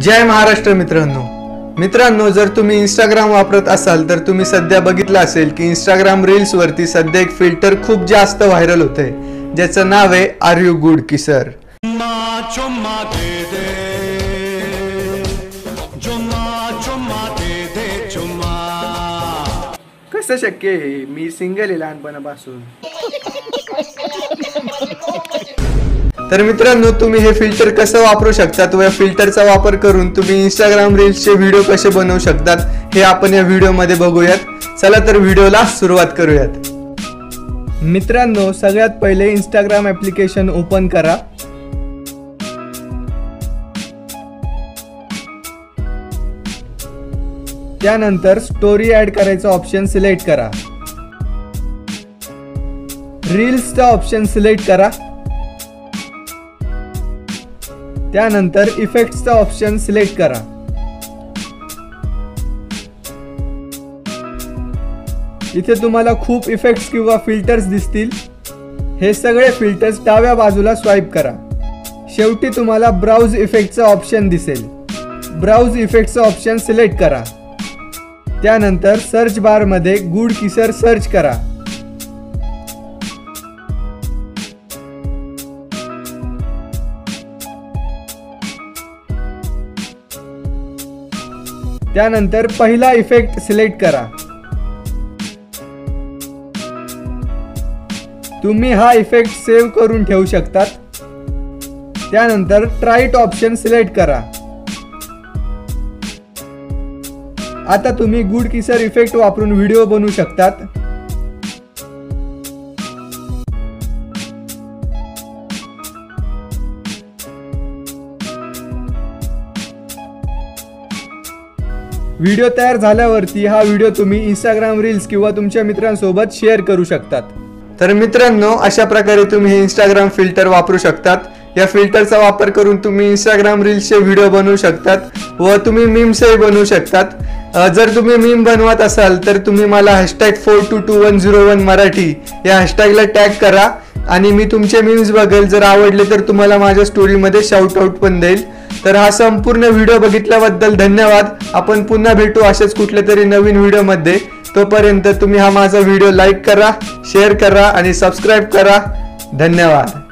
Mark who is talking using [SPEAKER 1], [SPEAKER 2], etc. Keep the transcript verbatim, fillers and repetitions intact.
[SPEAKER 1] जय महाराष्ट्र मित्रांनो मित्रांनो जर तुम्ही इंस्टाग्राम वापरत असाल तर तुम्ही सध्या बघितलं असेल की इंस्टाग्राम रील्स वरती सध्या एक फिल्टर खूप जास्त व्हायरल होतंय ज्याचं नाव आहे आर यू गुड किसर। कसं शक्य आहे? मी सिंगल आहे लहानपणापासून। तर मित्रांनो तुम्ही हे फिल्टर कसं वापरू शकतात व या फिल्टरचा वापर करून तुम्ही इंस्टाग्राम रील्सचे व्हिडिओ कसे बनवू शकतात हे आपण या व्हिडिओमध्ये बघूयात। चला तर व्हिडिओला सुरुवात करूयात। मित्रांनो सगळ्यात पहिले इंस्टाग्राम ॲप्लिकेशन ओपन करा। त्यानंतर स्टोरी ऍड करायचा ऑप्शन सिलेक्ट करा। रील्सचा ऑप्शन सिलेक्ट करा। त्यानंतर इफेक्ट्सचा ऑप्शन सिलेक्ट करा। इथे तुम्हाला खूप इफेक्ट्स किंवा फिल्टर्स दिसतील। हे सगळे फिल्टर्स डाव्या बाजूला स्वाईप करा। शेवटी तुम्हाला ब्राउज इफेक्टचा ऑप्शन दिसेल। ब्राउज इफेक्टचा ऑप्शन सिलेक्ट करा। त्यानंतर सर्च बार मध्ये गुड किसर सर्च करा। त्यानंतर पहिला इफेक्ट सिलेक्ट करा। तुम्ही हा इफेक्ट सेव्ह करून ठेवू शकतात। त्यानंतर ट्राय इट ऑप्शन सिलेक्ट करा। आता तुम्ही गुड किसर इफेक्ट वापरून व्हिडिओ बनवू शकतात। व्हिडिओ तयार झाल्यावरती हा व्हिडिओ तुम्ही इंस्टाग्राम रील्स किंवा तुमच्या मित्रांसोबत शेअर करू शकतात। तर मित्रांनो अशा प्रकारे तुम्ही हे इंस्टाग्राम फिल्टर वापरू शकतात। या फिल्टरचा वापर करून तुम्ही इंस्टाग्राम रील्सचे व्हिडिओ बनवू शकतात व तुम्ही मीम्सही बनवू शकतात। जर तुम्ही मीम बनवत असाल तर तुम्ही मला hashtag four two two one zero one Marathi या हॅशटॅगला टॅग करा आणि मी तुमचे मीम्स बघेल। जर आवडले तर तुम्हाला माझ्या स्टोरीमध्ये शाउट आउट पण देईल। तर हा संपूर्ण व्हिडिओ बघितल्याबद्दल धन्यवाद। आपण पुन्हा भेटू अशाच कुठल्या तरी नवीन व्हिडिओमध्ये। तोपर्यंत तुम्ही हा माझा व्हिडिओ लाईक करा, शेअर करा आणि सबस्क्राईब करा। धन्यवाद।